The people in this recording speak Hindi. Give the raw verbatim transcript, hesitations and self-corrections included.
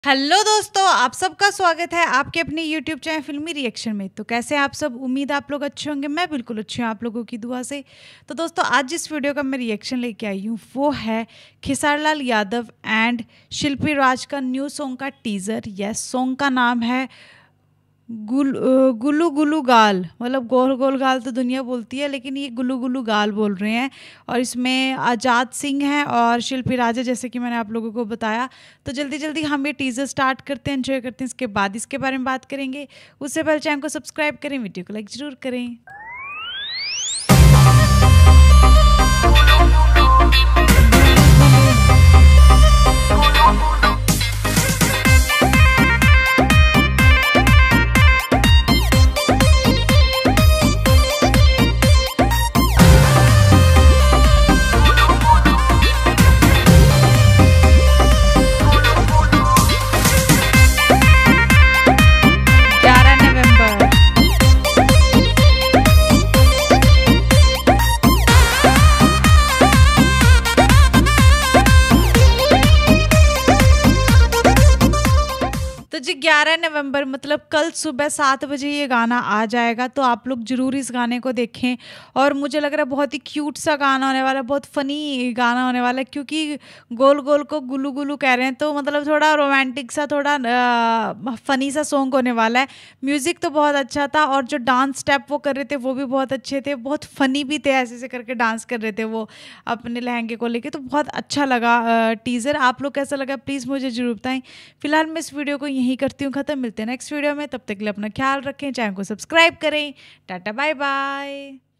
हेलो दोस्तों, आप सबका स्वागत है आपके अपने यूट्यूब चैनल फिल्मी रिएक्शन में। तो कैसे आप सब, उम्मीद आप लोग अच्छे होंगे। मैं बिल्कुल अच्छी हूँ आप लोगों की दुआ से। तो दोस्तों, आज जिस वीडियो का मैं रिएक्शन लेके आई हूँ वो है खेसारी लाल यादव एंड शिल्पी राज का न्यू सॉन्ग का टीज़र। यस, सॉन्ग का नाम है गुल अ, गुल्लू गुल्लू गाल। मतलब गोल गोल गाल तो दुनिया बोलती है, लेकिन ये गुल्लू गुल्लू गाल बोल रहे हैं। और इसमें आजाद सिंह है और शिल्पी राज है, जैसे कि मैंने आप लोगों को बताया। तो जल्दी जल्दी हम ये टीज़र स्टार्ट करते हैं, एंजॉय करते हैं। इसके बाद इसके बारे में बात करेंगे। उससे पहले चैनल को सब्सक्राइब करें, वीडियो को लाइक ज़रूर करें। ग्यारह नवंबर। तो जी ग्यारह नवंबर मतलब कल सुबह सात बजे ये गाना आ जाएगा। तो आप लोग ज़रूर इस गाने को देखें। और मुझे लग रहा है बहुत ही क्यूट सा गाना होने वाला है, बहुत फ़नी गाना होने वाला है, क्योंकि गोल गोल को गुल्लू गुल्लू कह रहे हैं। तो मतलब थोड़ा रोमांटिक सा, थोड़ा फ़नी सा सॉन्ग होने वाला है। म्यूज़िक तो बहुत अच्छा था और जो डांस स्टेप वो कर रहे थे वो भी बहुत अच्छे थे, बहुत फ़नी भी थे। ऐसे ऐसे करके डांस कर रहे थे वो अपने लहंगे को लेके। तो बहुत अच्छा लगा टीज़र। आप लोग कैसा लगा प्लीज़ मुझे ज़रूर बताएं। फिलहाल मैं इस वीडियो को यहीं करती हूँ ख़त्म। मिलते हैं नेक्स्ट वीडियो में, तब तक के लिए अपना ख्याल रखें, चैनल को सब्सक्राइब करें। Tata bye bye.